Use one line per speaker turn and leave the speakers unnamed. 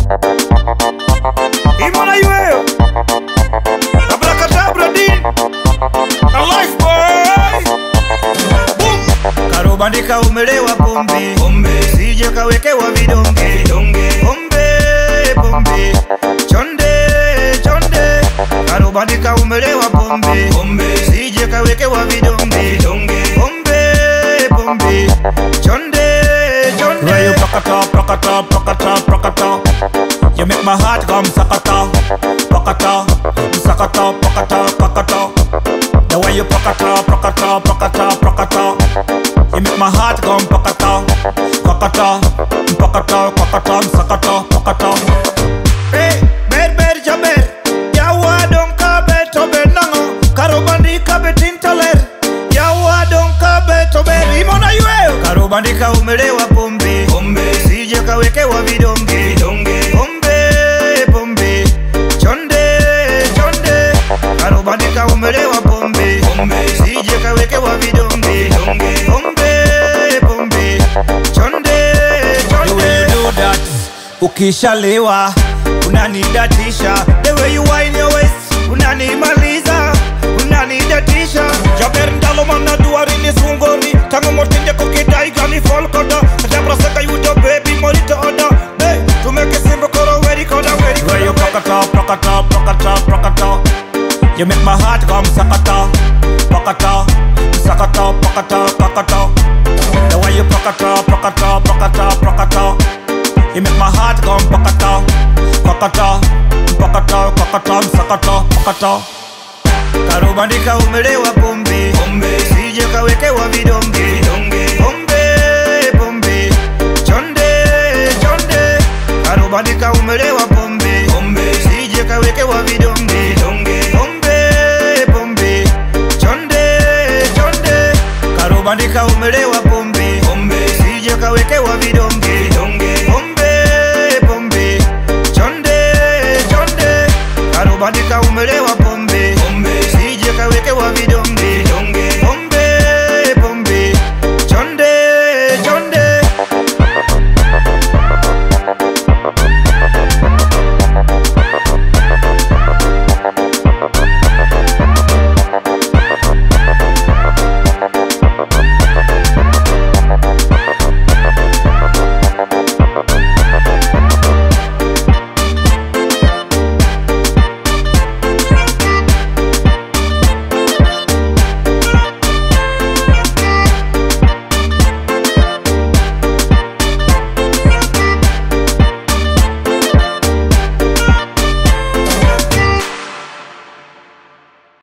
Imona yueo Abracadabra din A life boy Boom. Karubandika umelewa pombe Sije kawekewa vidonge Pombe Chonde Karubandika umelewa pombe Sije kawekewa vidonge Pombe Chonde Where you prakata You make my heart come sakata The way you prakata You make my heart come pakata Hey, ber jaber Yawa don kabe tobe nango Karubandika betintaler Yawa don kabe tobe Imona yueo Karubandika umelewa pombe Sije kawekewa vidonge Pombe Chonde Karubandika umelewa pombe Sije kawekewa vidonge Pombe Chonde The way you do that Ukishalewa Unanidatisha The way you whine your waist Unanimaliza Unanidatisha Jaber ndalo mana duwarini sungoni Tango mortinde kukidai gani folkoda Jabra seka you the baby morita oda Hey, to make a simple koro very koda Where you prakata You make my heart come sakata The way you prakata You make my heart come pakata Karubandika umelewa pombe Sije kawekewa vidonge Pombe Chonde Karubandika umelewa pombe Sije kawekewa vidonge Pombe Chonde Karubandika umelewa pombe Sije kawekewa vidonge